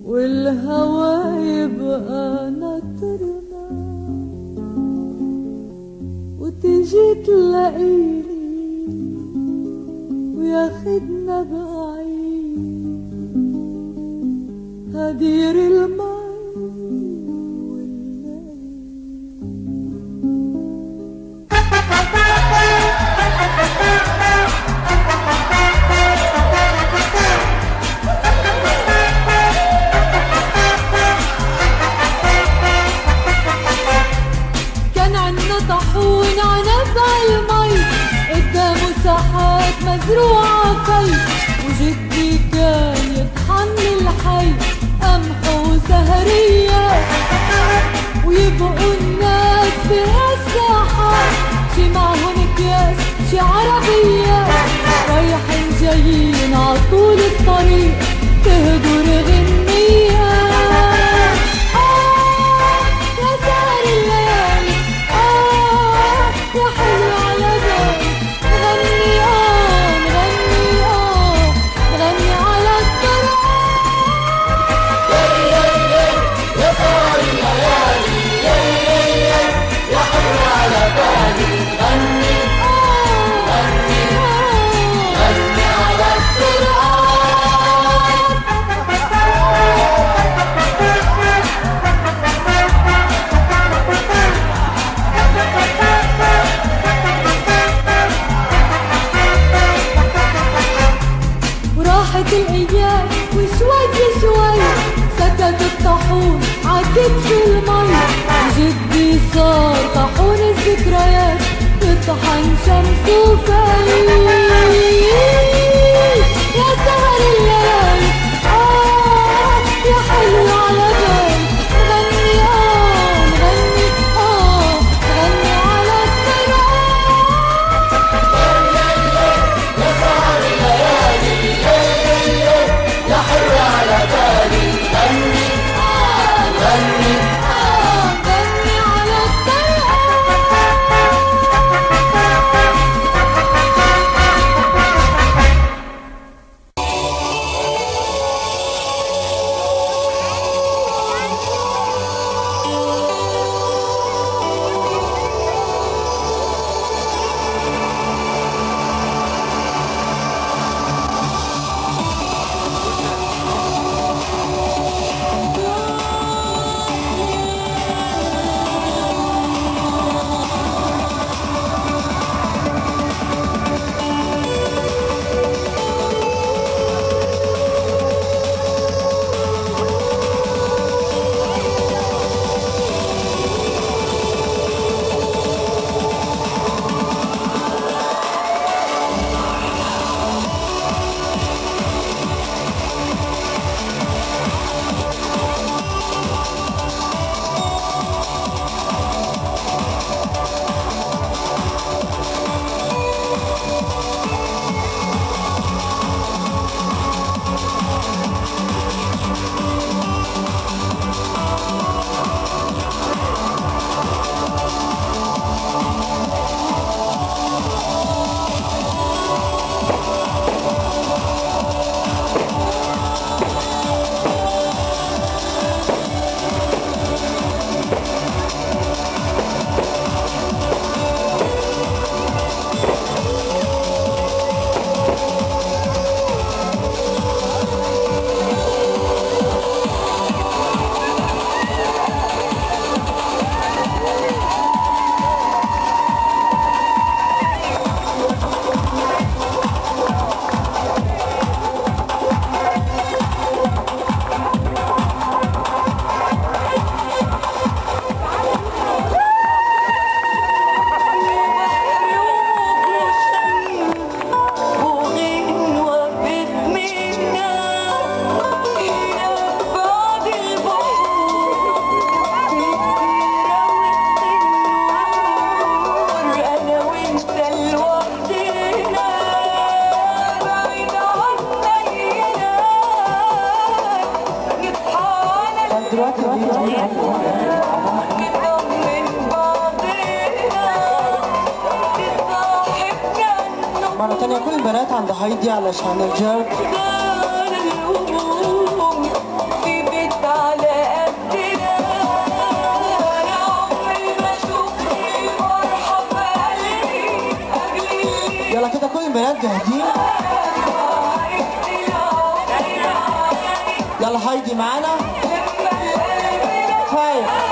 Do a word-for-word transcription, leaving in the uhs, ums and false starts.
والهوى يبقى ناطرنا، وتجي تلاقيني وياخدنا بعيد هدير المي طحون عنب عالمي قدامه ساحات مزروعة في، وجدي كان يطحن الحي قمح وسهرية، ويبقوا الناس بهالساحات شي معهم اكياس شي عربية، رايحين جايين عطول الطريق تهدر غنية. الايام وشوي شوي سكت الطاحون عكت في المي، وجدي صار طاحون الذكريات يطحن شمس وفي. يا سهر الليالي آه يا حلو على بالي، نغني آه نغني آه نغني على التراب. يا سهر الليالي يا حلو على بالي، غني آه غني آه غني على التراب. مرة تانية كل البنات عند هايدي علشان الجو. البنات جاهزين؟ يلا هايدي معانا. هاي